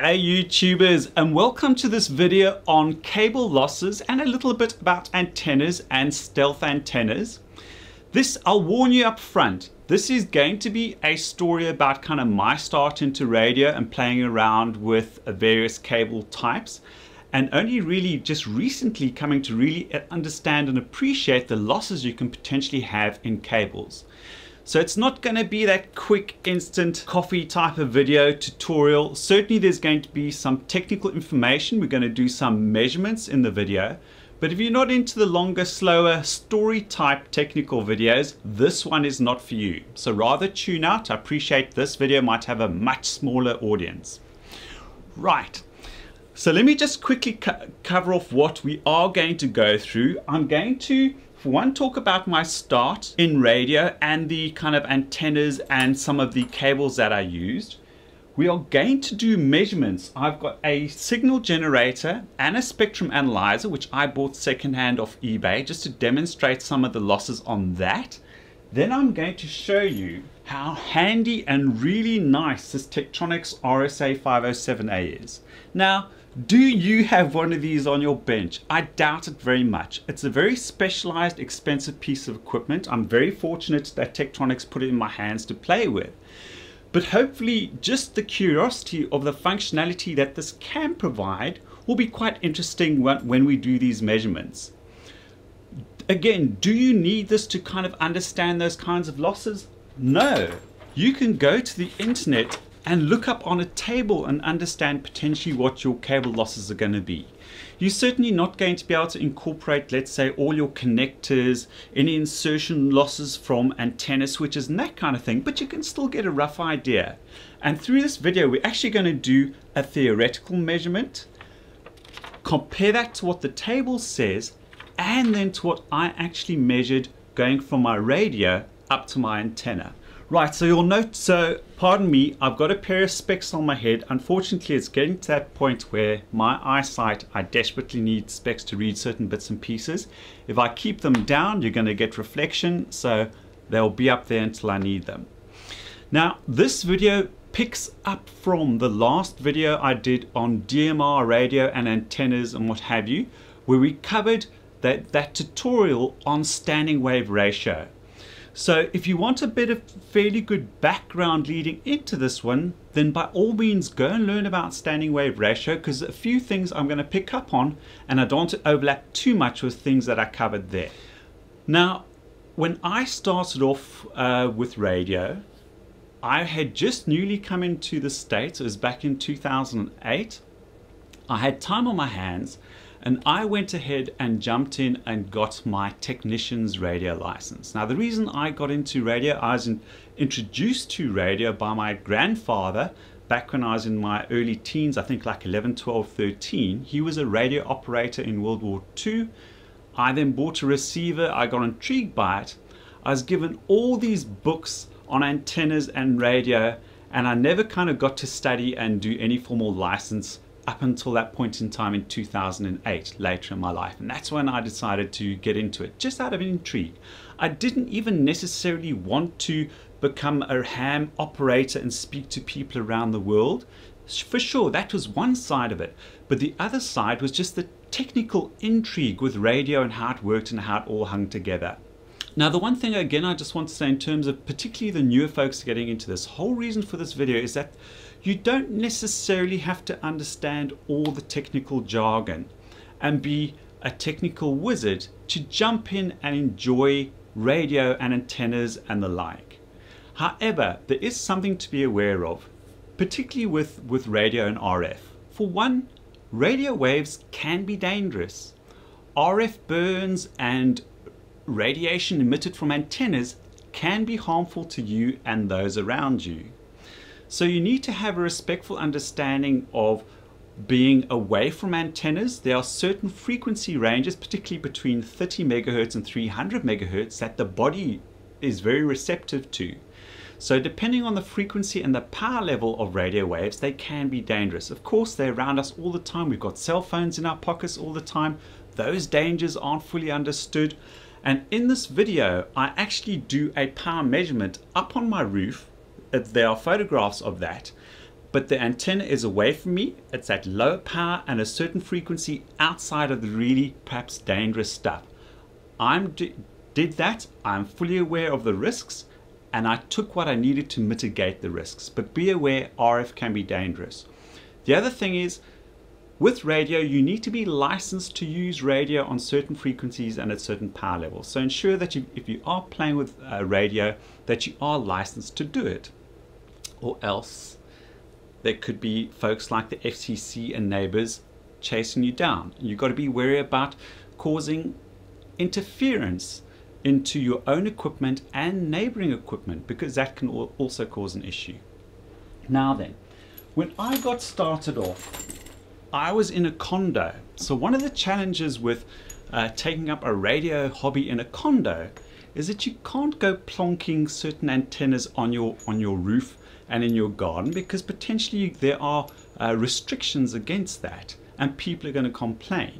Hello YouTubers, and welcome to this video on cable losses and a little bit about antennas and stealth antennas. I'll warn you up front, this is going to be a story about kind of my start into radio and playing around with various cable types, and only really just recently coming to really understand and appreciate the losses you can potentially have in cables. So it's not going to be that quick instant coffee type of video tutorial. Certainly there's going to be some technical information. We're going to do some measurements in the video. But if you're not into the longer, slower story type technical videos, this one is not for you. So rather tune out. I appreciate this video might have a much smaller audience. Right. So let me just quickly cover off what we are going to go through. I'm going to talk about my start in radio and the kind of antennas and some of the cables that I used. We are going to do measurements. I've got a signal generator and a spectrum analyzer, which I bought secondhand off eBay, just to demonstrate some of the losses on that. Then I'm going to show you how handy and really nice this Tektronix RSA 507A is. Now, do you have one of these on your bench? I doubt it very much. It's a very specialized, expensive piece of equipment. I'm very fortunate that Tektronix put it in my hands to play with. But hopefully just the curiosity of the functionality that this can provide will be quite interesting when we do these measurements. Again, do you need this to kind of understand those kinds of losses? No. You can go to the internet and look up on a table and understand potentially what your cable losses are going to be. You're certainly not going to be able to incorporate, let's say, all your connectors, any insertion losses from antenna switches and that kind of thing, but you can still get a rough idea. And through this video, we're actually going to do a theoretical measurement, compare that to what the table says, and then to what I actually measured going from my radio up to my antenna. Right, so you'll note, pardon me, I've got a pair of specs on my head. Unfortunately, it's getting to that point where my eyesight, I desperately need specs to read certain bits and pieces. If I keep them down, you're going to get reflection, so they'll be up there until I need them. Now, this video picks up from the last video I did on DMR radio and antennas and what have you, where we covered that tutorial on standing wave ratio. So if you want a bit of fairly good background leading into this one, then by all means go and learn about standing wave ratio, because a few things I'm going to pick up on and I don't want to overlap too much with things that I covered there. Now, when I started off with radio, I had just newly come into the States. It was back in 2008. I had time on my hands, and I went ahead and jumped in and got my technician's radio license. Now, the reason I got into radio, I was introduced to radio by my grandfather back when I was in my early teens, I think like 11, 12, 13. He was a radio operator in World War II. I then bought a receiver. I got intrigued by it. I was given all these books on antennas and radio, and I never kind of got to study and do any formal license up until that point in time in 2008, later in my life. And that's when I decided to get into it, just out of intrigue. I didn't even necessarily want to become a ham operator and speak to people around the world. For sure, that was one side of it. But the other side was just the technical intrigue with radio and how it worked and how it all hung together. Now, the one thing, again, I just want to say in terms of particularly the newer folks getting into this, whole reason for this video is that you don't necessarily have to understand all the technical jargon and be a technical wizard to jump in and enjoy radio and antennas and the like. However, there is something to be aware of, particularly with radio and RF. For one, radio waves can be dangerous. RF burns and radiation emitted from antennas can be harmful to you and those around you. So you need to have a respectful understanding of being away from antennas. There are certain frequency ranges, particularly between 30 megahertz and 300 megahertz, that the body is very receptive to. So depending on the frequency and the power level of radio waves, they can be dangerous. Of course, they're around us all the time. We've got cell phones in our pockets all the time. Those dangers aren't fully understood. And in this video, I actually do a power measurement up on my roof. There are photographs of that. but the antenna is away from me. It's at low power and a certain frequency outside of the really perhaps dangerous stuff. Did that. I'm fully aware of the risks, and I took what I needed to mitigate the risks. But be aware, RF can be dangerous. The other thing is, with radio, you need to be licensed to use radio on certain frequencies and at certain power levels. So ensure that if you are playing with radio, that you are licensed to do it. Or else there could be folks like the FCC and neighbors chasing you down. You've got to be wary about causing interference into your own equipment and neighboring equipment, because that can also cause an issue. Now then, when I got started off, I was in a condo. So one of the challenges with taking up a radio hobby in a condo is that you can't go plonking certain antennas on your roof and in your garden, because potentially there are restrictions against that and people are going to complain.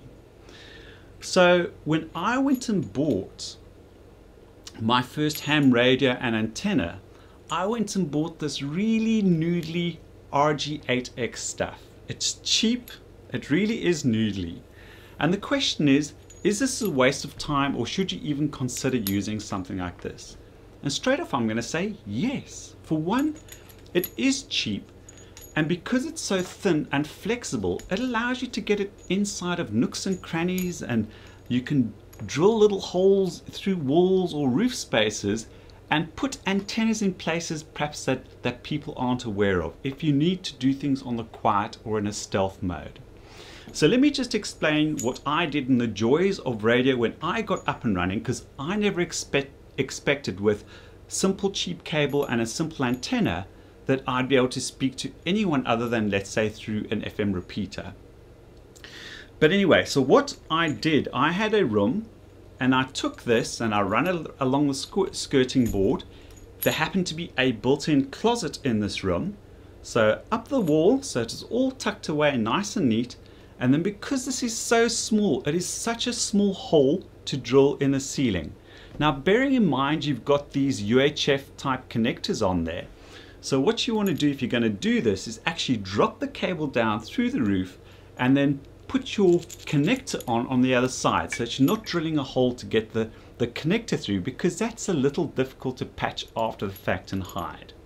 So when I went and bought my first ham radio and antenna, I went and bought this really noodly RG8X stuff. It's cheap, it really is noodly. And the question is this a waste of time, or should you even consider using something like this? And straight off I'm going to say yes. For one, it is cheap, and because it's so thin and flexible, it allows you to get it inside of nooks and crannies, and you can drill little holes through walls or roof spaces and put antennas in places perhaps that people aren't aware of if you need to do things on the quiet or in a stealth mode. So let me just explain what I did and the joys of radio when I got up and running, because I never expected with simple cheap cable and a simple antenna that I'd be able to speak to anyone other than, let's say, through an FM repeater. But anyway, so what I did, I had a room and I took this and I ran it along the skirting board. There happened to be a built-in closet in this room. So up the wall, so it is all tucked away nice and neat. And then because this is so small, it is such a small hole to drill in the ceiling. Now bearing in mind you've got these UHF type connectors on there. So what you want to do if you're going to do this is actually drop the cable down through the roof and then put your connector on the other side, so that you're not drilling a hole to get the connector through, because that's a little difficult to patch after the fact and hide.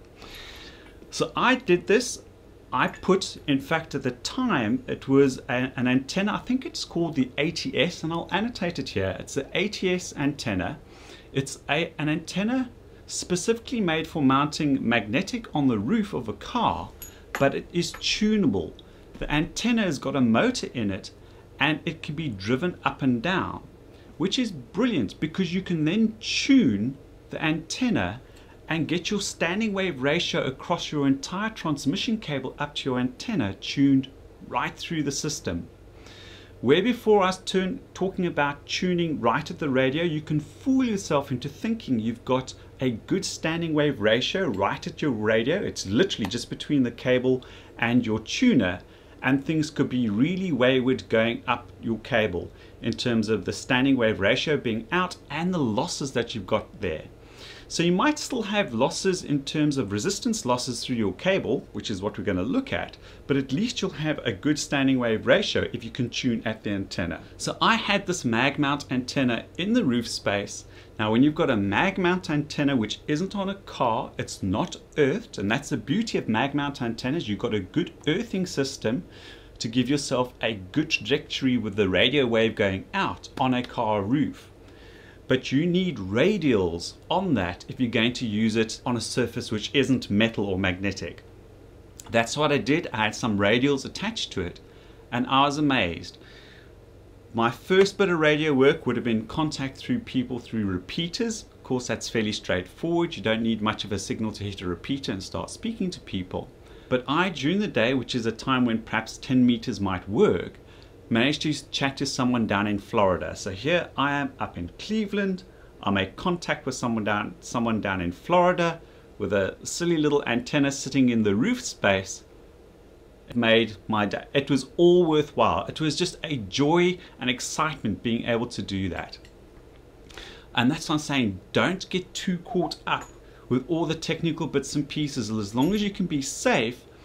So I did this. I put, in fact at the time, it was an antenna, I think it's called the ATS, and I'll annotate it here. It's the ATS antenna. It's an antenna specifically made for mounting magnetic on the roof of a car, but it is tunable. The antenna has got a motor in it and it can be driven up and down, which is brilliant because you can then tune the antenna and get your standing wave ratio across your entire transmission cable up to your antenna tuned right through the system. Where before I was talking about tuning right at the radio, you can fool yourself into thinking you've got a good standing wave ratio right at your radio. It's literally just between the cable and your tuner, and things could be really wayward going up your cable in terms of the standing wave ratio being out and the losses that you've got there. So you might still have losses in terms of resistance losses through your cable, which is what we're going to look at, but at least you'll have a good standing wave ratio if you can tune at the antenna. So I had this mag mount antenna in the roof space. Now when you've got a mag mount antenna which isn't on a car, it's not earthed, and that's the beauty of mag mount antennas. You've got a good earthing system to give yourself a good trajectory with the radio wave going out on a car roof. But you need radials on that if you're going to use it on a surface which isn't metal or magnetic. That's what I did. I had some radials attached to it, and I was amazed. My first bit of radio work would have been contact through people through repeaters. Of course, that's fairly straightforward. You don't need much of a signal to hit a repeater and start speaking to people. But I, during the day, which is a time when perhaps 10 meters might work, managed to chat to someone down in Florida. So here I am up in Cleveland. I made contact with someone down in Florida with a silly little antenna sitting in the roof space. It made my day. It was all worthwhile. It was just a joy and excitement being able to do that. And that's what I'm saying. Don't get too caught up with all the technical bits and pieces. As long as you can be safe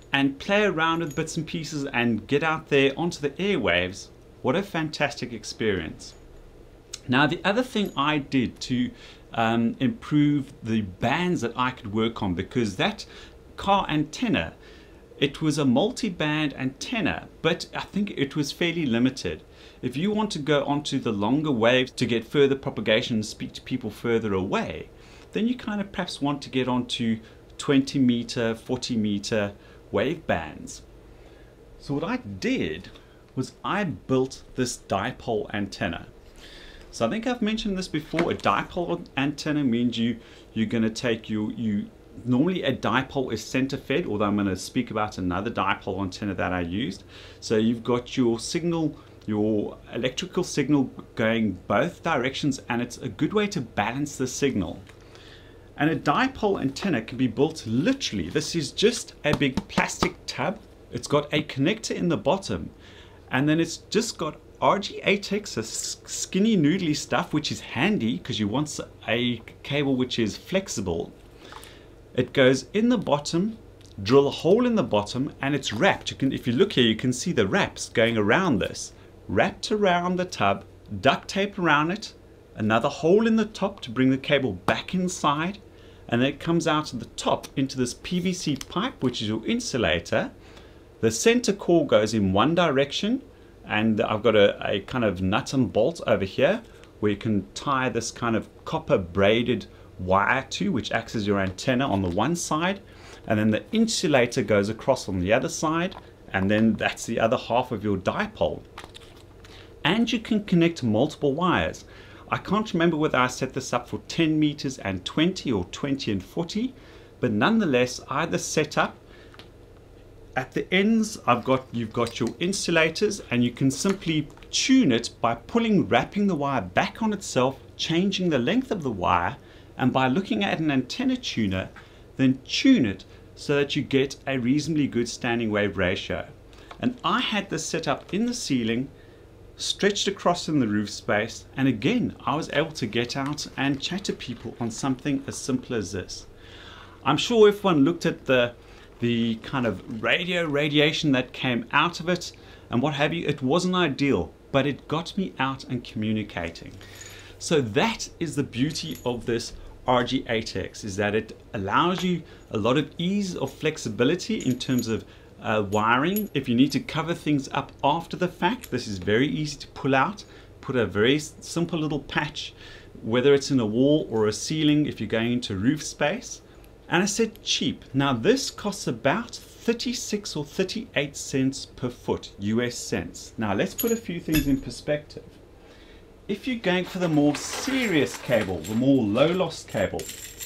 and play around with bits and pieces and get out there onto the airwaves, what a fantastic experience. Now, the other thing I did to improve the bands that I could work on, because that car antenna, it was a multi-band antenna, but I think it was fairly limited. If you want to go onto the longer waves to get further propagation and speak to people further away, then you kind of perhaps want to get onto 20 meter, 40 meter wave bands. So what I did was I built this dipole antenna. So I think I've mentioned this before. A dipole antenna means you're going to take normally a dipole is center fed, although I'm going to speak about another dipole antenna that I used. So you've got your signal, your electrical signal going both directions, and it's a good way to balance the signal. And a dipole antenna can be built literally. This is just a big plastic tub. It's got a connector in the bottom, and then it's just got RG8X, a skinny noodly stuff, which is handy because you want a cable which is flexible. It goes in the bottom, drill a hole in the bottom, and it's wrapped. If you look here, you can see the wraps going around this. Wrapped around the tub, duct tape around it, another hole in the top to bring the cable back inside, and then it comes out of the top into this PVC pipe, which is your insulator. The center core goes in one direction, and I've got a kind of nut and bolt over here where you can tie this kind of copper braided wire to, which acts as your antenna on the one side, and then the insulator goes across on the other side, and then that's the other half of your dipole. And you can connect multiple wires. I can't remember whether I set this up for 10 meters and 20 or 20 and 40, but nonetheless, either set up at the ends, you've got your insulators, and you can simply tune it by wrapping the wire back on itself, changing the length of the wire, and by looking at an antenna tuner, then tune it so that you get a reasonably good standing wave ratio. And I had this set up in the ceiling, stretched across in the roof space, and again, I was able to get out and chat to people on something as simple as this. I'm sure if one looked at the kind of radiation that came out of it and what have you, it wasn't ideal, but it got me out and communicating. So that is the beauty of this RG8X, is that it allows you a lot of ease of flexibility in terms of wiring. If you need to cover things up after the fact, this is very easy to pull out, put a very simple little patch, whether it's in a wall or a ceiling if you're going into roof space. And I said cheap. Now this costs about 36 or 38 cents per foot, US cents. Now let's put a few things in perspective. If you're going for the more serious cable, the more low loss cable,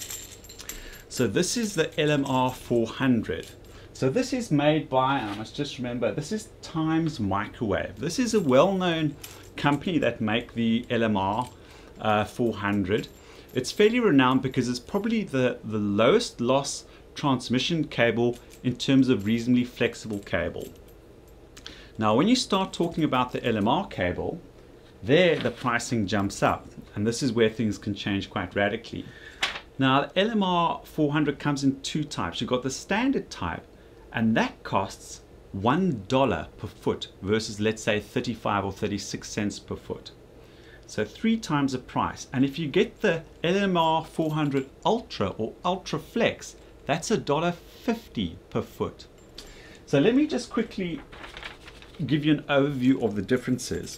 so this is the LMR 400. So this is made by, I must just remember, this is Times Microwave. This is a well-known company that make the LMR 400. It's fairly renowned because it's probably the lowest loss transmission cable in terms of reasonably flexible cable. Now when you start talking about the LMR cable, there the pricing jumps up, and this is where things can change quite radically. Now the LMR 400 comes in two types. You've got the standard type, and that costs $1 per foot versus, let's say, 35 or 36 cents per foot. So 3 times the price. And if you get the LMR 400 Ultra or Ultra Flex, that's $1.50 per foot. So let me just quickly give you an overview of the differences.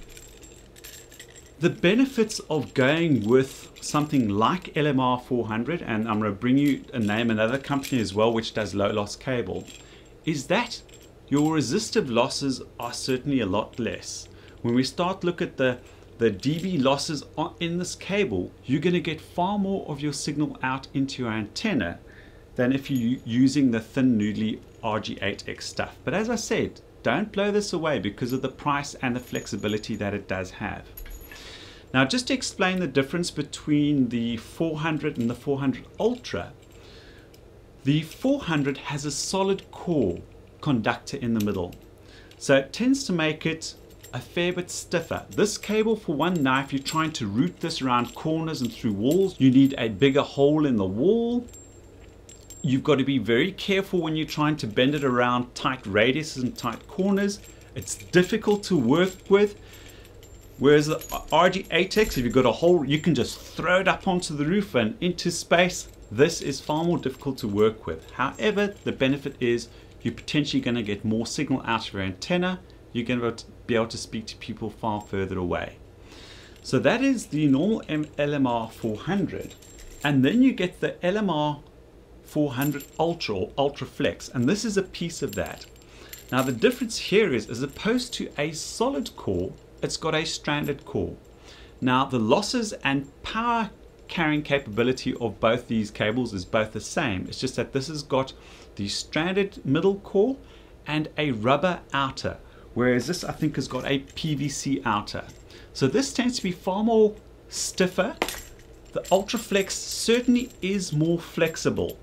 The benefits of going with something like LMR 400, and I'm going to bring you another company as well which does low loss cable, is that your resistive losses are certainly a lot less. When we start look at the dB losses in this cable, you're going to get far more of your signal out into your antenna than if you're using the thin noodly RG8X stuff. But as I said, don't blow this away because of the price and the flexibility that it does have. Now just to explain the difference between the 400 and the 400 Ultra, the 400 has a solid core conductor in the middle, so it tends to make it a fair bit stiffer. This cable, for one, now if you're trying to route this around corners and through walls, you need a bigger hole in the wall, You've got to be very careful when you're trying to bend it around tight radiuses and tight corners. It's difficult to work with. Whereas the RG8X, if you've got a hole, you can just throw it up onto the roof and into space. This is far more difficult to work with. However, the benefit is you're potentially going to get more signal out of your antenna. You're going to be able to speak to people far further away. So that is the normal LMR 400. And then you get the LMR 400 Ultra or Ultra Flex. And this is a piece of that. Now the difference here is, as opposed to a solid core, it's got a stranded core. Now the losses and power carrying capability of both these cables is both the same. It's just that this has got the stranded middle core and a rubber outer, whereas this I think has got a PVC outer. So this tends to be far more stiffer. The Ultra Flex certainly is more flexible,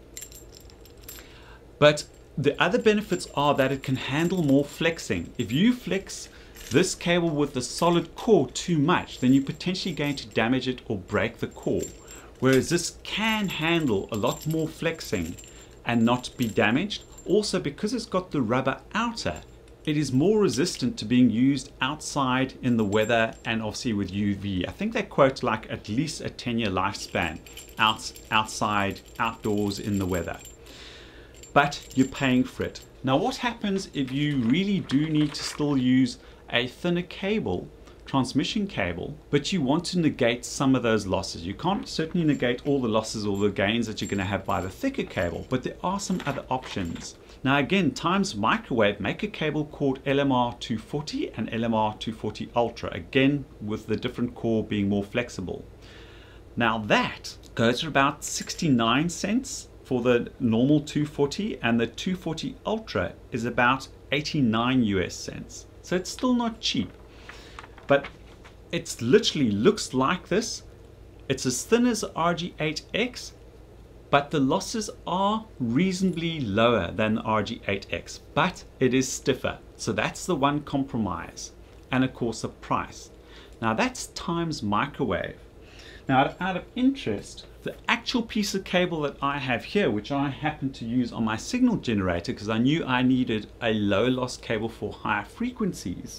but the other benefits are that it can handle more flexing. If you flex this cable with the solid core too much, then you're potentially going to damage it or break the core. Whereas this can handle a lot more flexing and not be damaged. Also, because it's got the rubber outer, it is more resistant to being used outside in the weather and obviously with UV. I think they quote like at least a 10-year lifespan outside, outdoors in the weather. But you're paying for it. Now what happens if you really do need to still use a thinner cable, transmission cable, but you want to negate some of those losses? You can't certainly negate all the losses or the gains that you're going to have by the thicker cable, but there are some other options. Now again, Times Microwave make a cable called LMR 240 and LMR 240 Ultra, again with the different core being more flexible. Now that goes for about 69 cents for the normal 240, and the 240 Ultra is about 89 US cents. So it's still not cheap, but it literally looks like this. It's as thin as RG8X, but the losses are reasonably lower than the RG8X, but it is stiffer. So that's the one compromise. And of course the price. Now that's Times Microwave. Now out of interest, the actual piece of cable that I have here, which I happen to use on my signal generator because I knew I needed a low loss cable for higher frequencies,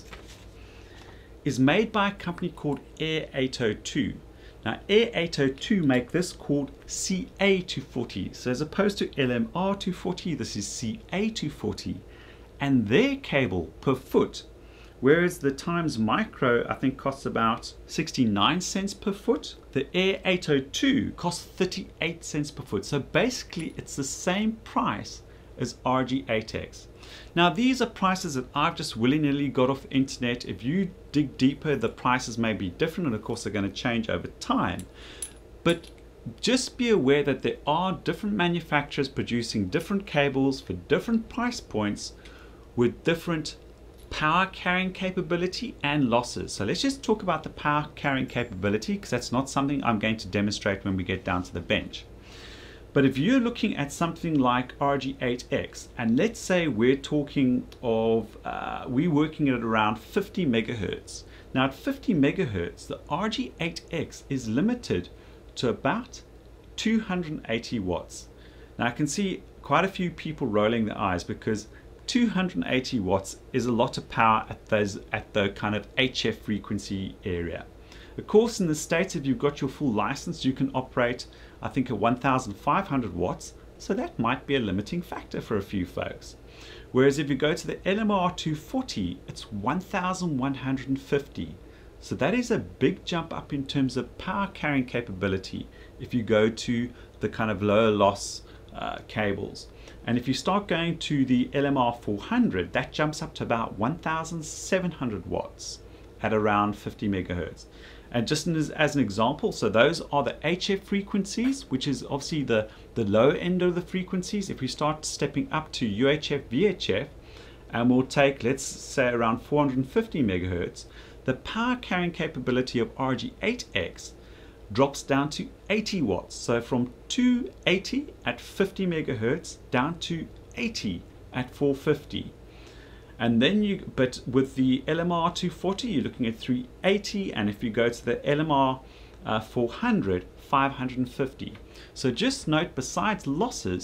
is made by a company called Air 802. Now Air 802 make this called CA240. So as opposed to LMR 240, this is CA240. And their cable per foot, whereas the Times Micro I think costs about 69 cents per foot, the Air 802 costs 38 cents per foot. So basically it's the same price as RG8X. Now these are prices that I've just willy-nilly got off the internet. If you dig deeper, the prices may be different, and of course they're going to change over time. But just be aware that there are different manufacturers producing different cables for different price points with different power carrying capability and losses. So let's just talk about the power carrying capability, because that's not something I'm going to demonstrate when we get down to the bench. But if you're looking at something like RG8X, and let's say we're talking of, we're working at around 50 megahertz. Now at 50 megahertz, the RG8X is limited to about 280 watts. Now I can see quite a few people rolling their eyes, because 280 watts is a lot of power at the kind of HF frequency area. Of course, in the States, if you've got your full license, you can operate, I think, at 1,500 watts. So that might be a limiting factor for a few folks. Whereas if you go to the LMR 240, it's 1,150. So that is a big jump up in terms of power carrying capability if you go to the kind of lower loss cables. And if you start going to the LMR 400, that jumps up to about 1,700 watts at around 50 megahertz. And just as an example, so those are the HF frequencies, which is obviously the low end of the frequencies. If we start stepping up to UHF, VHF, and we'll take, let's say, around 450 megahertz, the power carrying capability of RG8X drops down to 80 watts. So from 280 at 50 megahertz down to 80 at 450. And then but with the LMR 240, you're looking at 380, and if you go to the LMR 400, 550. So just note, besides losses,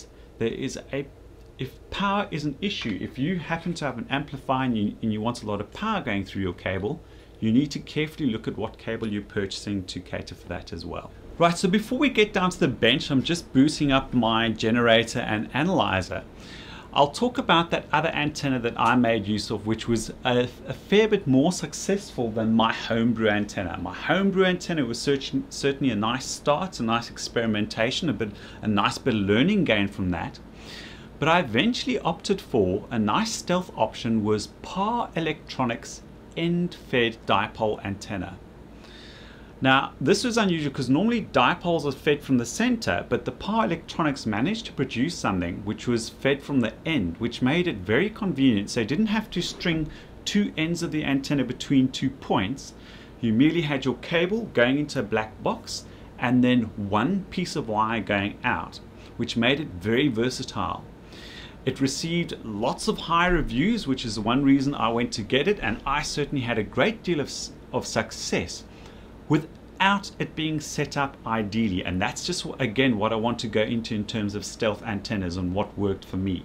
if power is an issue, if you happen to have an amplifier and you want a lot of power going through your cable, you need to carefully look at what cable you're purchasing to cater for that as well. Right, so before we get down to the bench, I'm just booting up my generator and analyzer. I'll talk about that other antenna that I made use of, which was a fair bit more successful than my homebrew antenna. My homebrew antenna was certainly a nice start, a nice experimentation, a nice bit of learning gain from that. But I eventually opted for a nice stealth option, was PAR Electronics end-fed dipole antenna. Now, this was unusual because normally dipoles are fed from the center, but the PAR Electronics managed to produce something which was fed from the end, which made it very convenient. So you didn't have to string two ends of the antenna between 2 points. You merely had your cable going into a black box and then one piece of wire going out, which made it very versatile. It received lots of high reviews, which is one reason I went to get it, and I certainly had a great deal of success without it being set up ideally. And that's just again what I want to go into in terms of stealth antennas and what worked for me.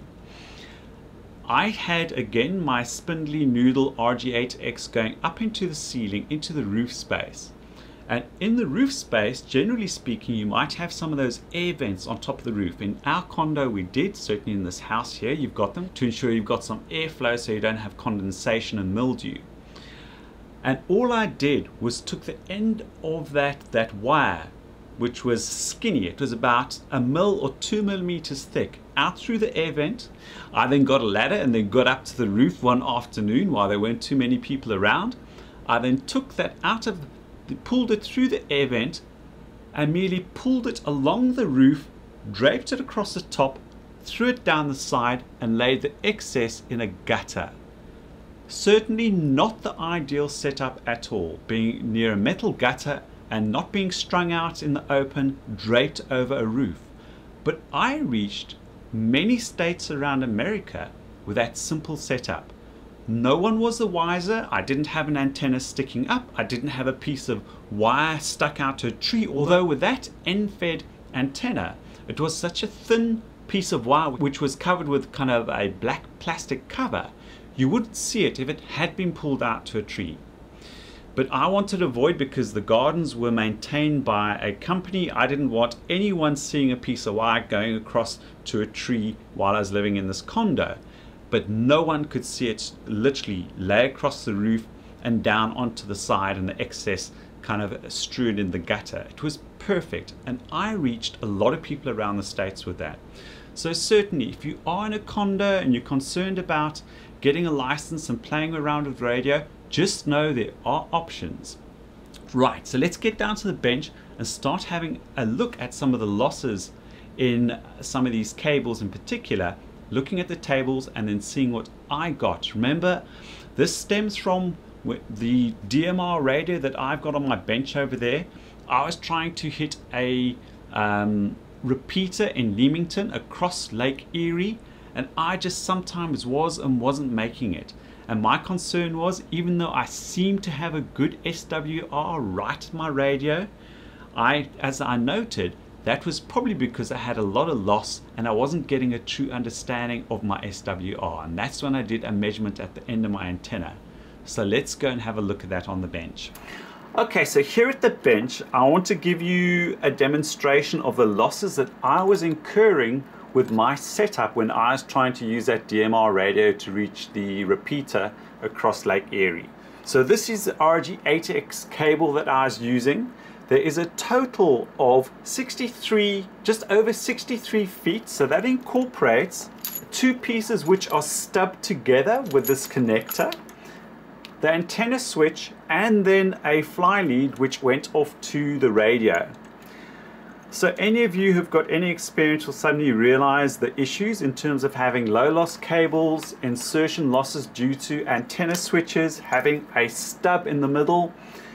I had again my spindly noodle RG8X going up into the ceiling, into the roof space. And in the roof space, generally speaking, you might have some of those air vents on top of the roof. In our condo we did, certainly in this house here, you've got them to ensure you've got some airflow so you don't have condensation and mildew. And all I did was took the end of that wire, which was skinny, it was about 1 or 2 millimeters thick, out through the air vent. I then got a ladder and then got up to the roof one afternoon while there weren't too many people around. I then took that pulled it through the air vent and merely pulled it along the roof, draped it across the top, threw it down the side and laid the excess in a gutter. Certainly not the ideal setup at all, being near a metal gutter and not being strung out in the open, draped over a roof. But I reached many states around America with that simple setup. No one was the wiser. I didn't have an antenna sticking up. I didn't have a piece of wire stuck out to a tree, although with that end-fed antenna, it was such a thin piece of wire which was covered with kind of a black plastic cover. You wouldn't see it if it had been pulled out to a tree. But I wanted to avoid, because the gardens were maintained by a company, I didn't want anyone seeing a piece of wire going across to a tree while I was living in this condo. But no one could see it literally lay across the roof and down onto the side, and the excess kind of strewn in the gutter. It was perfect, and I reached a lot of people around the States with that. So certainly if you are in a condo and you're concerned about getting a license and playing around with radio, just know there are options. Right, so let's get down to the bench and start having a look at some of the losses in some of these cables in particular, looking at the tables and then seeing what I got. Remember, this stems from the DMR radio that I've got on my bench over there. I was trying to hit a repeater in Leamington across Lake Erie, and I just sometimes was and wasn't making it. And my concern was, even though I seemed to have a good SWR right at my radio, as I noted, that was probably because I had a lot of loss and I wasn't getting a true understanding of my SWR. And that's when I did a measurement at the end of my antenna. So let's go and have a look at that on the bench. Okay, so here at the bench, I want to give you a demonstration of the losses that I was incurring with my setup when I was trying to use that DMR radio to reach the repeater across Lake Erie. So this is the RG8X cable that I was using. There is a total of 63, just over 63 feet. So that incorporates two pieces which are stubbed together with this connector, the antenna switch, and then a fly lead which went off to the radio. So any of you who've got any experience will suddenly realize the issues in terms of having low loss cables, insertion losses due to antenna switches, having a stub in the middle.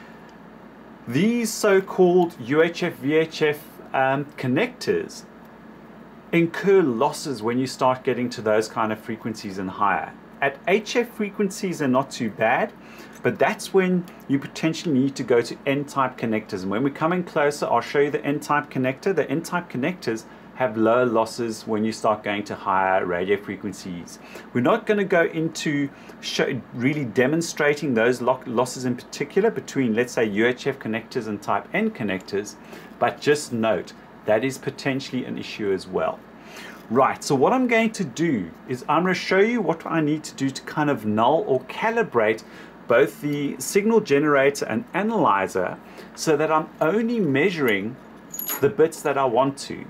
These so-called UHF, VHF connectors incur losses when you start getting to those kind of frequencies and higher. At HF frequencies are not too bad, but that's when you potentially need to go to N-type connectors. And when we come in closer, I'll show you the N-type connector. The N-type connectors have lower losses when you start going to higher radio frequencies. We're not going to go into really demonstrating those losses in particular between, let's say, UHF connectors and type N connectors, but just note that is potentially an issue as well. Right, so what I'm going to do is I'm going to show you what I need to do to kind of null or calibrate both the signal generator and analyzer so that I'm only measuring the bits that I want to.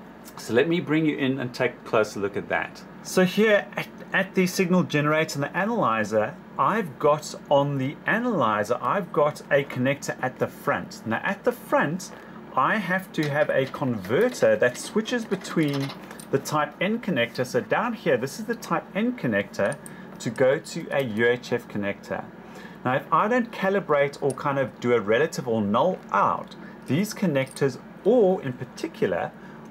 So let me bring you in and take a closer look at that. So here at the signal generator and the analyzer, I've got on the analyzer, I've got a connector at the front. Now at the front, I have to have a converter that switches between the type N connector. So down here, this is the type N connector to go to a UHF connector. Now if I don't calibrate or kind of do a relative or null out these connectors, or in particular,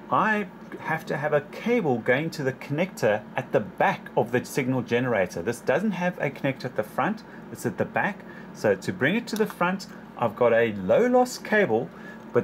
I have to have a cable going to the connector at the back of the signal generator. This doesn't have a connector at the front, it's at the back. So to bring it to the front, I've got a low loss cable, but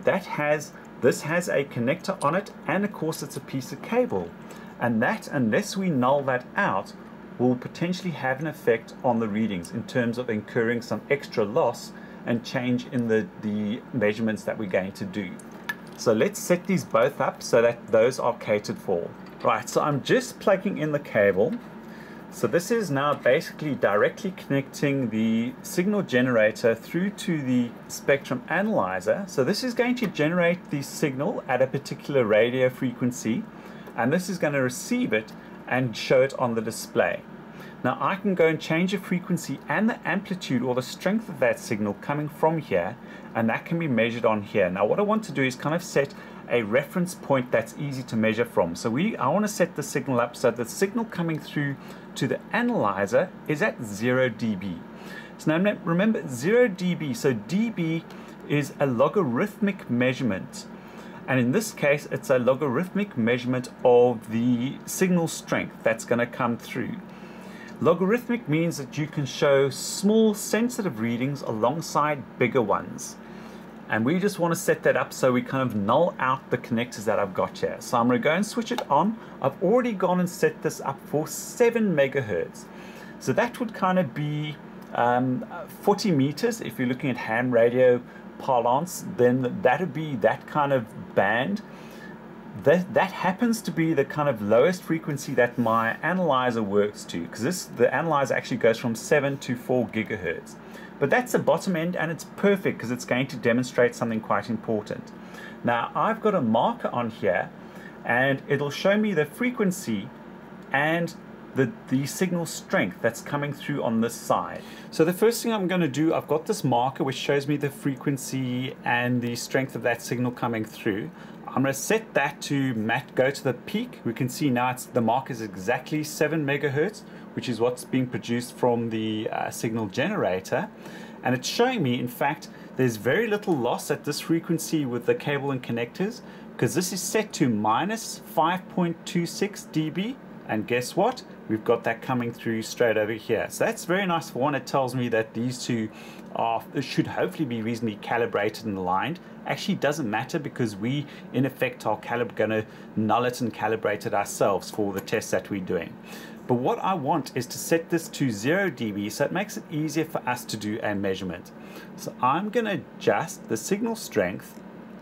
this has a connector on it, and of course it's a piece of cable. And that, unless we null that out, will potentially have an effect on the readings in terms of incurring some extra loss and change in the measurements that we're going to do. So let's set these both up so that those are catered for. Right, so I'm just plugging in the cable. So this is now basically directly connecting the signal generator through to the spectrum analyzer. So this is going to generate the signal at a particular radio frequency, and this is going to receive it and show it on the display. Now I can go and change the frequency and the amplitude or the strength of that signal coming from here, and that can be measured on here. Now what I want to do is kind of set a reference point that's easy to measure from. So I want to set the signal up so the signal coming through to the analyzer is at 0 dB. So now remember 0 dB, so dB is a logarithmic measurement. And in this case, it's a logarithmic measurement of the signal strength that's going to come through. Logarithmic means that you can show small sensitive readings alongside bigger ones. And we just want to set that up so we kind of null out the connectors that I've got here. So I'm going to go and switch it on. I've already gone and set this up for 7 megahertz. So that would kind of be 40 meters. If you're looking at ham radio parlance, then that would be that kind of band. That happens to be the kind of lowest frequency that my analyzer works to, because the analyzer actually goes from 7 to 4 gigahertz. But that's the bottom end, and it's perfect because it's going to demonstrate something quite important. Now I've got a marker on here, and it'll show me the frequency and the signal strength that's coming through on this side. So the first thing I'm going to do, I've got this marker which shows me the frequency and the strength of that signal coming through. I'm going to set that to go to the peak. We can see now the mark is exactly 7 megahertz, which is what's being produced from the signal generator. And it's showing me, in fact, there's very little loss at this frequency with the cable and connectors, because this is set to minus 5.26 dB. And guess what? We've got that coming through straight over here. So that's very nice. For one, it tells me that these two should hopefully be reasonably calibrated and aligned. Actually doesn't matter, because we in effect are going to null it and calibrate it ourselves for the tests that we're doing. But what I want is to set this to 0 dB, so it makes it easier for us to do a measurement. So I'm going to adjust the signal strength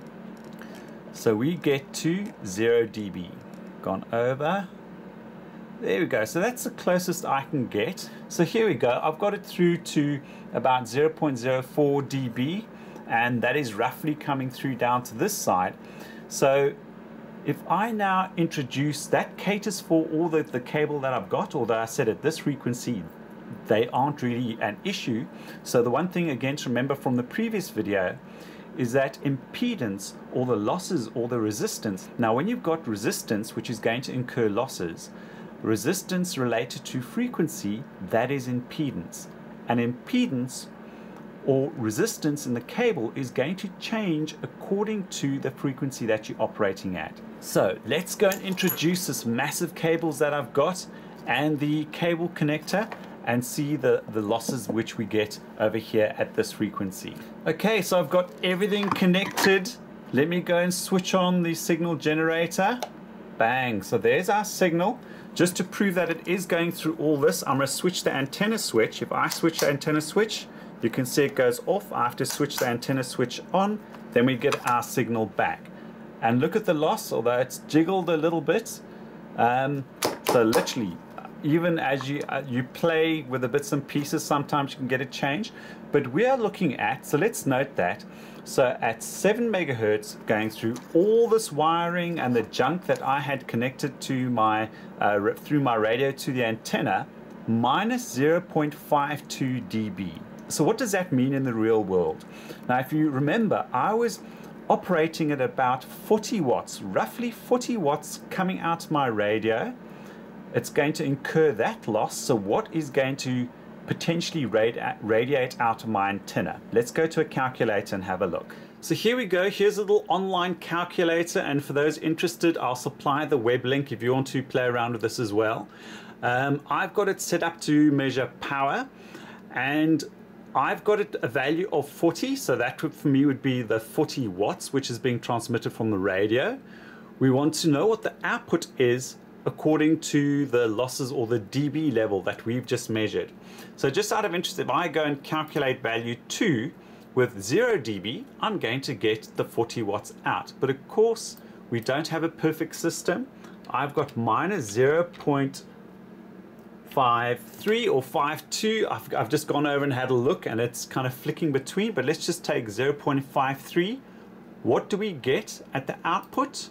so we get to 0 dB. Gone over. There we go. So that's the closest I can get. So here we go. I've got it through to about 0.04 dB, and that is roughly coming through down to this side. So if I now introduce that, caters for all the cable that I've got, although I said at this frequency they aren't really an issue. So the one thing again to remember from the previous video is that impedance, or the losses, or the resistance. Now when you've got resistance, which is going to incur losses, resistance related to frequency, that is impedance. And impedance or resistance in the cable is going to change according to the frequency that you're operating at. So let's go and introduce this massive cables that I've got and the cable connector and see the losses which we get over here at this frequency. Okay, so I've got everything connected. Let me go and switch on the signal generator. Bang, so there's our signal. Just to prove that it is going through all this, I'm going to switch the antenna switch. If I switch the antenna switch, you can see it goes off. I have to switch the antenna switch on, then we get our signal back. And look at the loss, although it's jiggled a little bit. So literally, even as you play with the bits and pieces, sometimes you can get a change. But we are looking at, so let's note that, so at 7 megahertz, going through all this wiring and the junk that I had connected to my through my radio to the antenna, minus 0.52 dB. So what does that mean in the real world? Now, if you remember, I was operating at about 40 watts, roughly 40 watts coming out my radio. It's going to incur that loss. So what is going to potentially radiate out of my antenna? Let's go to a calculator and have a look. So here we go. Here's a little online calculator, and for those interested, I'll supply the web link if you want to play around with this as well. I've got it set up to measure power, and I've got it a value of 40, so that for me would be the 40 watts, which is being transmitted from the radio. We want to know what the output is according to the losses or the dB level that we've just measured. So just out of interest, if I go and calculate value 2 with 0 dB, I'm going to get the 40 watts out. But of course, we don't have a perfect system. I've got minus 0.53 or 52. I've just gone over and had a look, and it's kind of flicking between, but let's just take 0.53. What do we get at the output?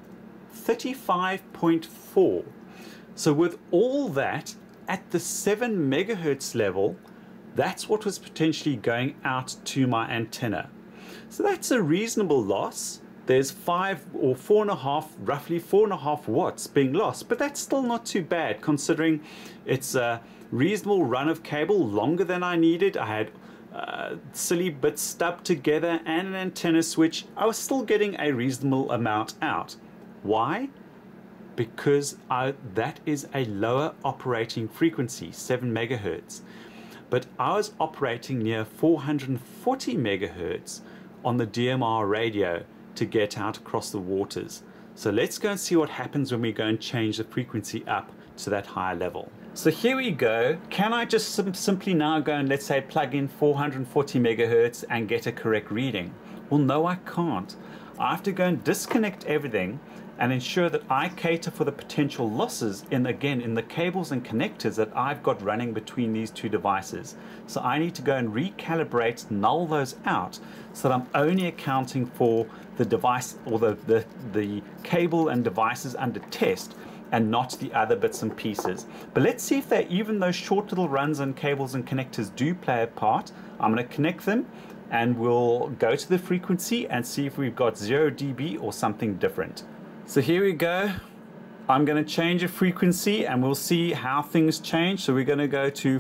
35.4. So with all that, at the 7 megahertz level, that's what was potentially going out to my antenna. So that's a reasonable loss. There's 5 or 4.5, roughly 4.5 watts being lost, but that's still not too bad considering it's a reasonable run of cable, longer than I needed. I had silly bits stubbed together and an antenna switch. I was still getting a reasonable amount out. Why? Because that is a lower operating frequency, 7 megahertz. But I was operating near 440 megahertz on the DMR radio to get out across the waters. So let's go and see what happens when we go and change the frequency up to that higher level. So here we go. Can I just simply now go and, let's say, plug in 440 megahertz and get a correct reading? Well, no, I can't. I have to go and disconnect everything and ensure that I cater for the potential losses in the cables and connectors that I've got running between these two devices. So I need to go and recalibrate, null those out, so that I'm only accounting for the device or the cable and devices under test, and not the other bits and pieces. But let's see if even those short little runs and cables and connectors do play a part. I'm going to connect them, and we'll go to the frequency and see if we've got 0 dB or something different. So here we go. I'm going to change a frequency and we'll see how things change. So we're going to go to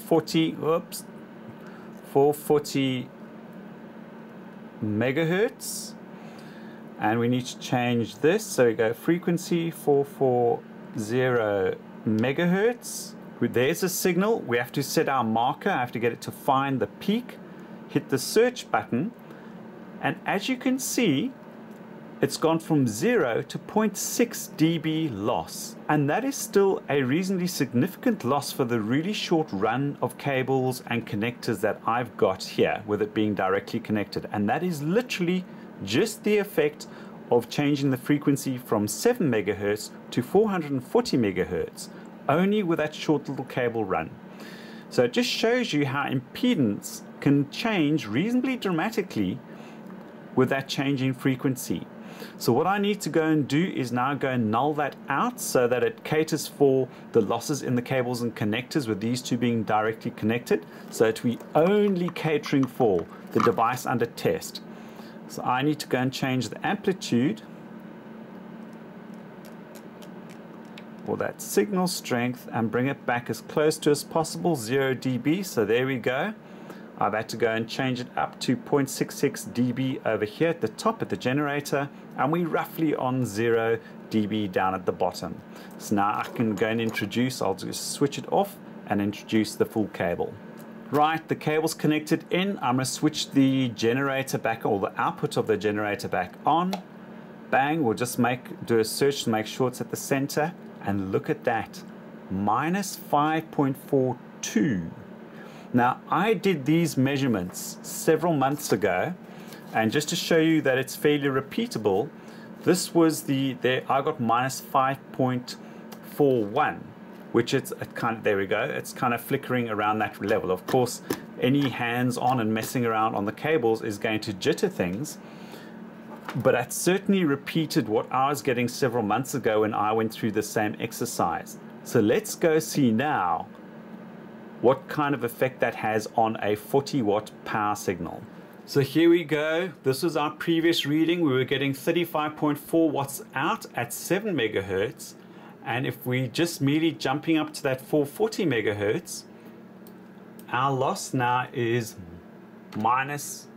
440 megahertz, and we need to change this. So we go frequency 440 megahertz. There's a signal. We have to set our marker. I have to get it to find the peak, hit the search button, and as you can see, it's gone from 0 to 0.6 dB loss, and that is still a reasonably significant loss for the really short run of cables and connectors that I've got here, with it being directly connected. And that is literally just the effect of changing the frequency from 7 megahertz to 440 megahertz, only with that short little cable run. So it just shows you how impedance can change reasonably dramatically with that changing frequency. So what I need to go and do is now go and null that out so that it caters for the losses in the cables and connectors, with these two being directly connected, so that we only catering for the device under test. So I need to go and change the amplitude, or that signal strength, and bring it back as close to as possible, 0 dB. So there we go. I've had to go and change it up to 0.66 dB over here at the top at the generator, and we're roughly on 0 dB down at the bottom. So now I can go and introduce, I'll just switch it off and introduce the full cable. Right, the cable's connected in. I'm going to switch the generator back, or the output of the generator back on. Bang, we'll just do a search to make sure it's at the center, and look at that, minus 5.42. Now, I did these measurements several months ago, and just to show you that it's fairly repeatable, this was I got minus 5.41, which there we go, it's kind of flickering around that level. Of course, any hands on and messing around on the cables is going to jitter things, but that certainly repeated what I was getting several months ago when I went through the same exercise. So let's go see now what kind of effect that has on a 40-watt power signal. So here we go. This was our previous reading. We were getting 35.4 watts out at 7 megahertz. And if we just merely jumping up to that 440 megahertz, our loss now is minus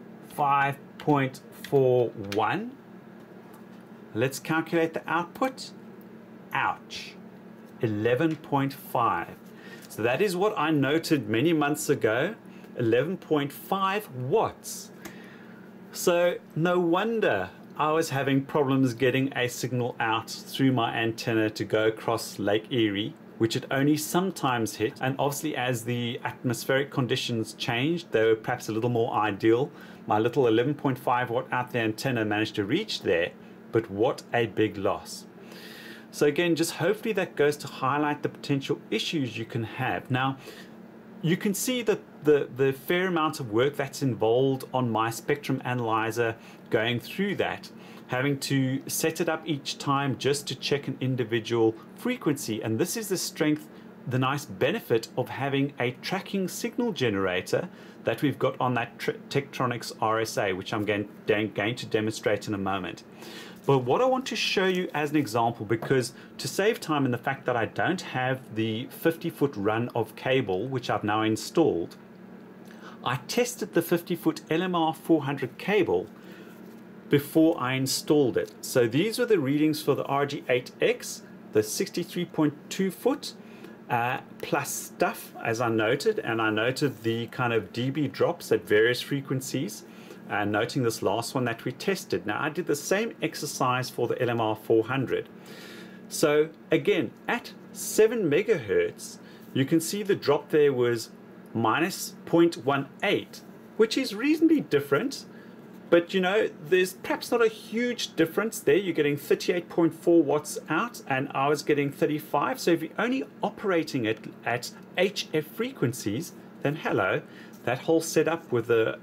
5.41. Let's calculate the output. Ouch, 11.5. So that is what I noted many months ago, 11.5 watts. So no wonder I was having problems getting a signal out through my antenna to go across Lake Erie, which it only sometimes hit. And obviously as the atmospheric conditions changed, they were perhaps a little more ideal. My little 11.5 watt out the antenna managed to reach there, but what a big loss. So again, just hopefully that goes to highlight the potential issues you can have. Now, you can see that the fair amount of work that's involved on my spectrum analyzer going through that, having to set it up each time just to check an individual frequency. And this is the nice benefit of having a tracking signal generator that we've got on that Tektronix RSA, which I'm going to demonstrate in a moment. But what I want to show you as an example, because to save time in the fact that I don't have the 50-foot run of cable, which I've now installed, I tested the 50-foot LMR 400 cable before I installed it. So these were the readings for the RG8X, the 63.2 foot plus stuff, as I noted, and I noted the kind of dB drops at various frequencies. Noting this last one that we tested. Now I did the same exercise for the LMR 400. So again, at 7 megahertz, you can see the drop there was minus 0.18, which is reasonably different, but you know, there's perhaps not a huge difference there. You're getting 38.4 watts out and I was getting 35. So if you're only operating it at HF frequencies, then hello, that whole setup with the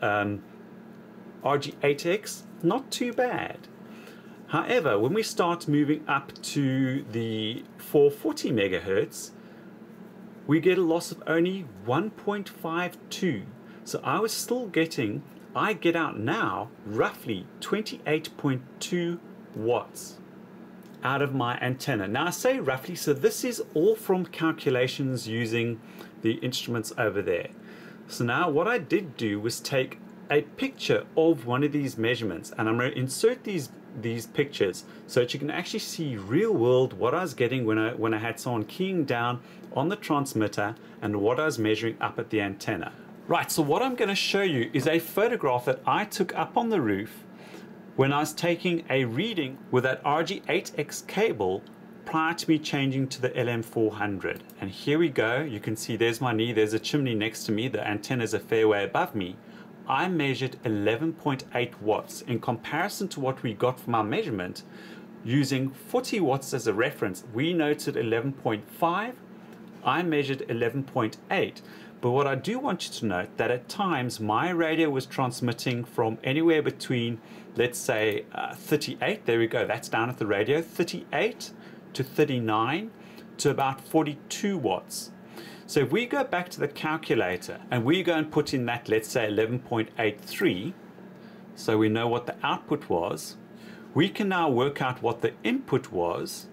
RG8X, not too bad. However, when we start moving up to the 440 megahertz, we get a loss of only 1.52. So I was still getting, I get out now roughly 28.2 watts out of my antenna. Now I say roughly, so this is all from calculations using the instruments over there. So now what I did do was take a picture of one of these measurements, and I'm going to insert these pictures so that you can actually see real world what I was getting when I had someone keying down on the transmitter and what I was measuring up at the antenna. Right, so what I'm going to show you is a photograph that I took up on the roof when I was taking a reading with that RG8X cable prior to me changing to the LM400. And here we go, you can see there's my knee, there's a chimney next to me, the antenna is a fair way above me. I measured 11.8 watts in comparison to what we got from our measurement. Using 40 watts as a reference, we noted 11.5, I measured 11.8. But what I do want you to note that at times my radio was transmitting from anywhere between, let's say 38, there we go, that's down at the radio, 38 to 39 to about 42 watts. So if we go back to the calculator and we go and put in that, let's say 11.83, so we know what the output was, we can now work out what the input was,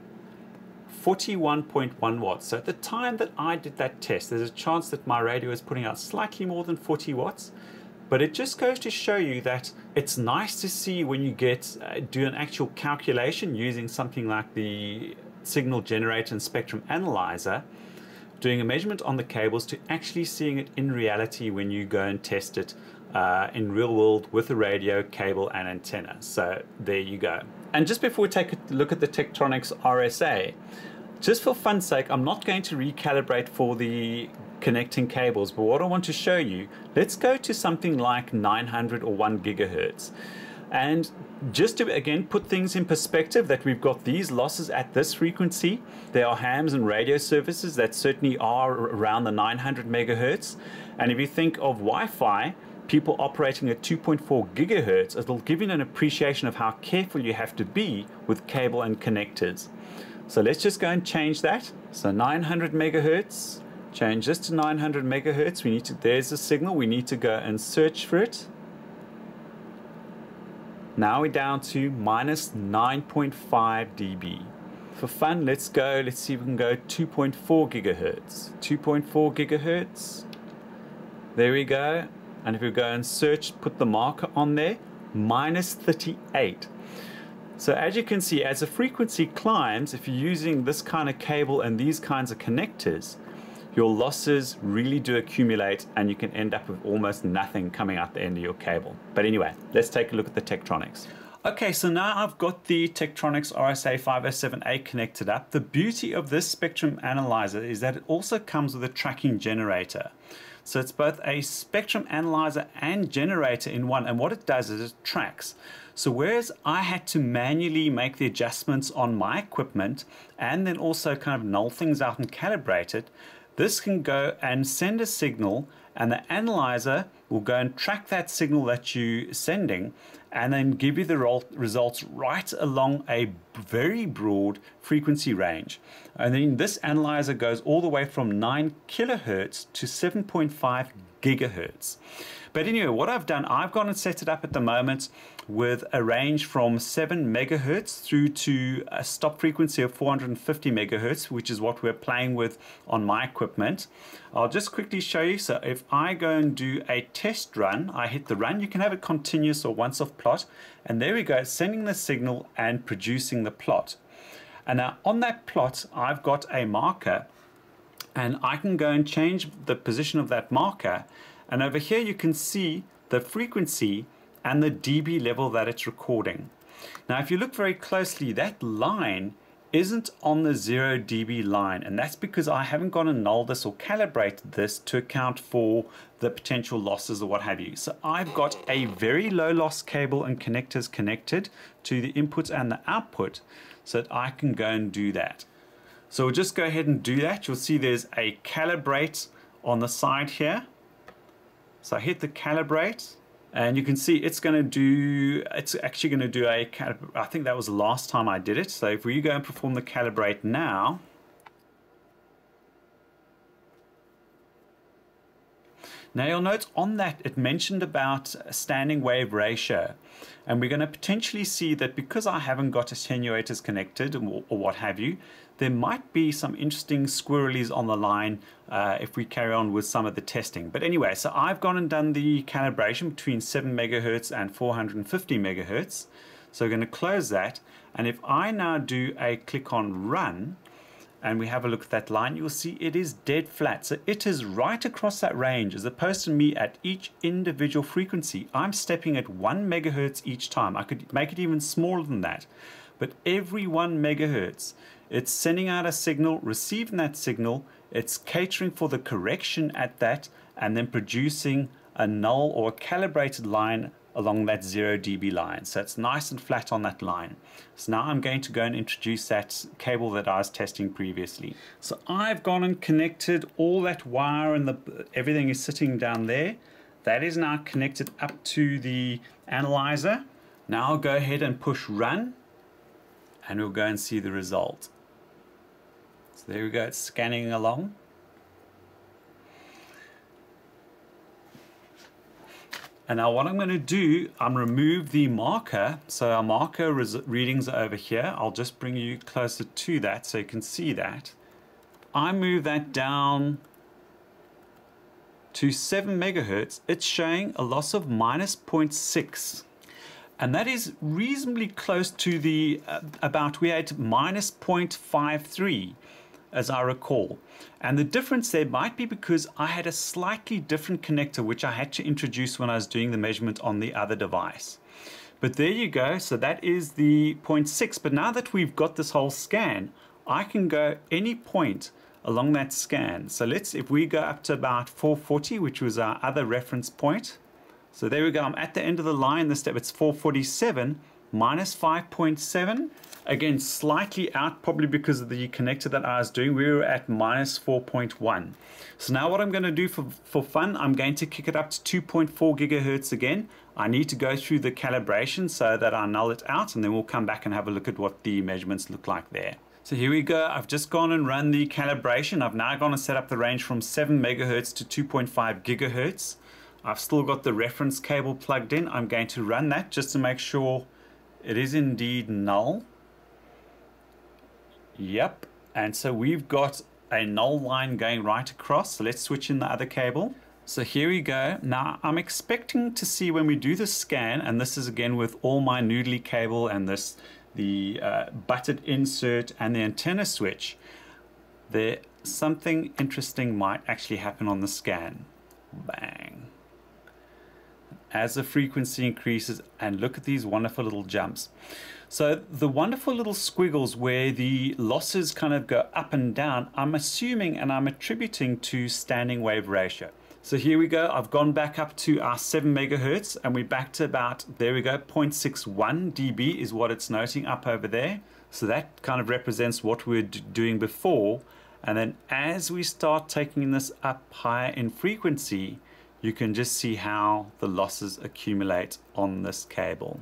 41.1 watts. So at the time that I did that test, there's a chance that my radio is putting out slightly more than 40 watts, but it just goes to show you that it's nice to see when you do an actual calculation using something like the signal generator and spectrum analyzer, doing a measurement on the cables to actually seeing it in reality when you go and test it in real world with a radio, cable and antenna. So there you go. And just before we take a look at the Tektronix RSA, just for fun's sake, I'm not going to recalibrate for the connecting cables, but what I want to show you, let's go to something like 900 or 1 gigahertz. And just to again put things in perspective, that we've got these losses at this frequency. There are hams and radio services that certainly are around the 900 megahertz. And if you think of Wi-Fi, people operating at 2.4 gigahertz, it'll give you an appreciation of how careful you have to be with cable and connectors. So let's just go and change that. So 900 megahertz, change this to 900 megahertz. We need to, there's the signal. We need to go and search for it. Now we're down to minus 9.5 dB. For fun, let's go, let's see if we can go 2.4 gigahertz. 2.4 gigahertz. There we go. And if we go and search, put the marker on there, minus 38. So as you can see, as the frequency climbs, if you're using this kind of cable and these kinds of connectors, your losses really do accumulate and you can end up with almost nothing coming out the end of your cable. But anyway, let's take a look at the Tektronix. Okay, so now I've got the Tektronix RSA507A connected up. The beauty of this spectrum analyzer is that it also comes with a tracking generator. So it's both a spectrum analyzer and generator in one, and what it does is it tracks. So whereas I had to manually make the adjustments on my equipment and then also kind of null things out and calibrate it, this can go and send a signal, and the analyzer will go and track that signal that you're sending and then give you the results right along a very broad frequency range. And then this analyzer goes all the way from 9 kilohertz to 7.5 gigahertz. But anyway, what I've done, I've gone and set it up at the moment with a range from 7 megahertz through to a stop frequency of 450 megahertz, which is what we're playing with on my equipment. I'll just quickly show you. So if I go and do a test run, I hit the run, you can have a continuous or once-off plot, and there we go, it's sending the signal and producing the plot. And now on that plot, I've got a marker, and I can go and change the position of that marker. And over here you can see the frequency and the dB level that it's recording. Now if you look very closely, that line isn't on the 0 dB line, and that's because I haven't gone and nulled this or calibrated this to account for the potential losses or what have you. So I've got a very low loss cable and connectors connected to the input and the output so that I can go and do that. So we'll just go ahead and do that. You'll see there's a calibrate on the side here. So I hit the calibrate, and you can see it's actually going to do a, I think that was the last time I did it. So if we go and perform the calibrate now, now you'll note on that it mentioned about standing wave ratio, and we're going to potentially see that because I haven't got attenuators connected or what have you, there might be some interesting squirrelies on the line if we carry on with some of the testing. But anyway, so I've gone and done the calibration between 7 megahertz and 450 megahertz. So we're going to close that, and if I now do a click on run, and we have a look at that line, you'll see it is dead flat. So it is right across that range, as opposed to me at each individual frequency. I'm stepping at 1 megahertz each time. I could make it even smaller than that. But every 1 megahertz, it's sending out a signal, receiving that signal, it's catering for the correction at that, and then producing a null or a calibrated line along that 0 dB line. So it's nice and flat on that line. So now I'm going to go and introduce that cable that I was testing previously. So I've gone and connected all that wire, and everything is sitting down there. That is now connected up to the analyzer. Now I'll go ahead and push run, and we'll go and see the result. So there we go, it's scanning along. And now what I'm going to do, I'm remove the marker. So our marker readings are over here. I'll just bring you closer to that so you can see that. I move that down to 7 megahertz. It's showing a loss of minus 0.6. And that is reasonably close to the, we had minus 0.53. As I recall. And the difference there might be because I had a slightly different connector which I had to introduce when I was doing the measurement on the other device. But there you go. So that is the 0.6. But now that we've got this whole scan, I can go any point along that scan. So if we go up to about 440, which was our other reference point. So there we go. I'm at the end of the line. This step, it's 447 minus 5.7. Again, slightly out, probably because of the connector that I was doing. We were at minus 4.1. So now what I'm going to do for fun, I'm going to kick it up to 2.4 gigahertz again. I need to go through the calibration so that I null it out, and then we'll come back and have a look at what the measurements look like there. So here we go. I've just gone and run the calibration. I've now gone and set up the range from 7 megahertz to 2.5 gigahertz. I've still got the reference cable plugged in. I'm going to run that just to make sure it is indeed null. Yep, and so we've got a null line going right across. So let's switch in the other cable. So here we go. Now I'm expecting to see when we do the scan, and this is again with all my noodly cable and the butted insert and the antenna switch, something interesting might actually happen on the scan. Bang. As the frequency increases, and look at these wonderful little jumps. So the wonderful little squiggles where the losses kind of go up and down, I'm assuming and I'm attributing to standing wave ratio. So here we go. I've gone back up to our 7 megahertz and we're back to about, there we go, 0.61 dB is what it's noting up over there. So that kind of represents what we were doing before. And then as we start taking this up higher in frequency, you can just see how the losses accumulate on this cable.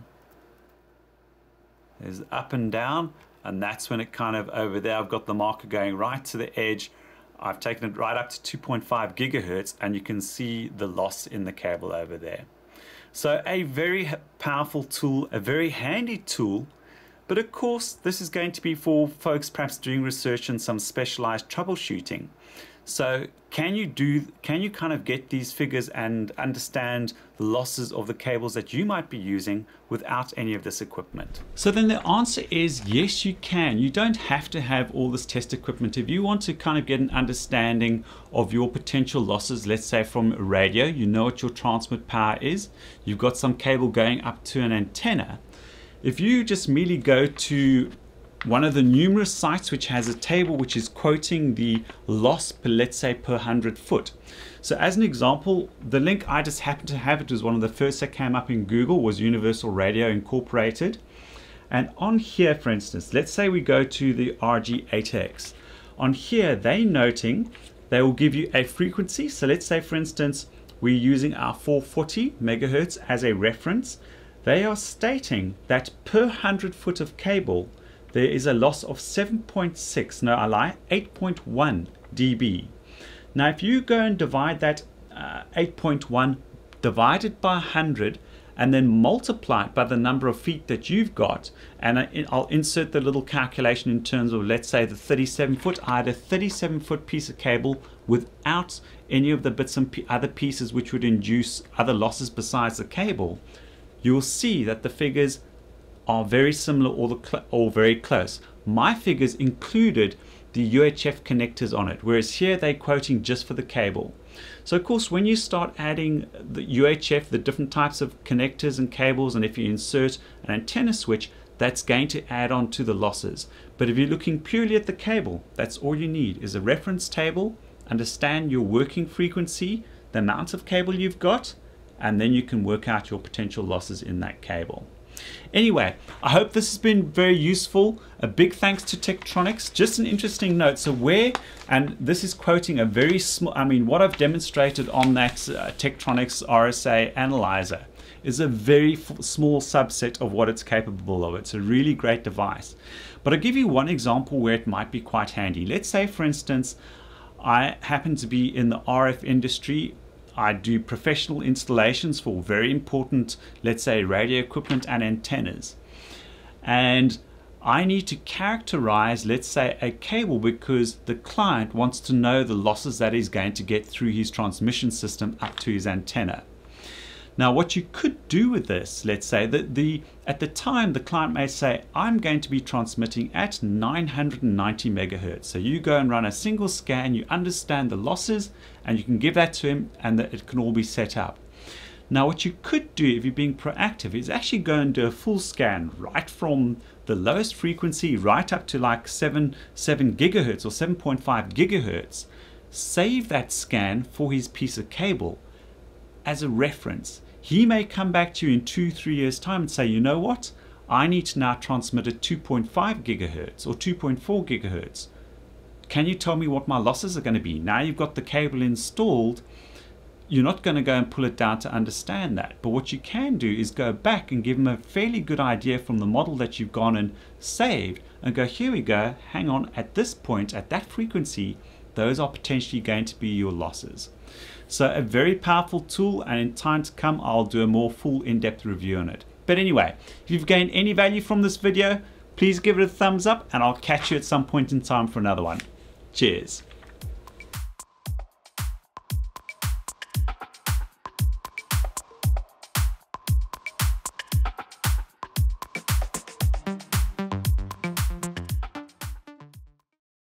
There's up and down, and that's when it kind of over there, I've got the marker going right to the edge. I've taken it right up to 2.5 gigahertz, and you can see the loss in the cable over there. So a very powerful tool, a very handy tool, but of course this is going to be for folks perhaps doing research and some specialized troubleshooting. So can you kind of get these figures and understand the losses of the cables that you might be using without any of this equipment? So then the answer is yes, you can. You don't have to have all this test equipment. If you want to kind of get an understanding of your potential losses, let's say from a radio, you know what your transmit power is, you've got some cable going up to an antenna. If you just merely go to one of the numerous sites which has a table which is quoting the loss per, let's say, per 100 foot. So as an example, the link I just happened to have, it was one of the first that came up in Google, was Universal Radio Incorporated. And on here, for instance, let's say we go to the RG8X. On here, they will give you a frequency. So let's say, for instance, we're using our 440 megahertz as a reference. They are stating that per 100 foot of cable, there is a loss of 7.6, no I lie, 8.1 dB. Now if you go and divide that 8.1 divided by 100 and then multiply it by the number of feet that you've got, and I'll insert the little calculation in terms of, let's say, the 37 foot, I had a 37 foot piece of cable without any of the bits and other pieces which would induce other losses besides the cable. You'll see that the figures are very similar or very close. My figures included the UHF connectors on it, whereas here they're quoting just for the cable. So of course when you start adding the UHF, the different types of connectors and cables, and if you insert an antenna switch, that's going to add on to the losses. But if you're looking purely at the cable, that's all you need is a reference table, understand your working frequency, the amount of cable you've got, and then you can work out your potential losses in that cable. Anyway, I hope this has been very useful. A big thanks to Tektronix. Just an interesting note. So and this is quoting a very small, what I've demonstrated on that Tektronix RSA analyzer is a very small subset of what it's capable of. It's a really great device. But I'll give you one example where it might be quite handy. Let's say, for instance, I happen to be in the RF industry. I do professional installations for very important, let's say, radio equipment and antennas. And I need to characterize, let's say, a cable because the client wants to know the losses that he's going to get through his transmission system up to his antenna. Now, what you could do with this, let's say that at the time the client may say, I'm going to be transmitting at 990 megahertz. So you go and run a single scan, you understand the losses, and you can give that to him, and that it can all be set up. Now what you could do if you're being proactive is actually go and do a full scan right from the lowest frequency right up to like 7 gigahertz or 7.5 gigahertz. Save that scan for his piece of cable as a reference. He may come back to you in 2-3 years time and say, you know what, I need to now transmit at 2.5 gigahertz or 2.4 gigahertz. Can you tell me what my losses are going to be? Now you've got the cable installed, you're not going to go and pull it down to understand that. But what you can do is go back and give them a fairly good idea from the model that you've gone and saved and go, here we go, hang on, at this point, at that frequency, those are potentially going to be your losses. So a very powerful tool, and in time to come I'll do a more full in-depth review on it. But anyway, if you've gained any value from this video, please give it a thumbs up and I'll catch you at some point in time for another one. Cheers.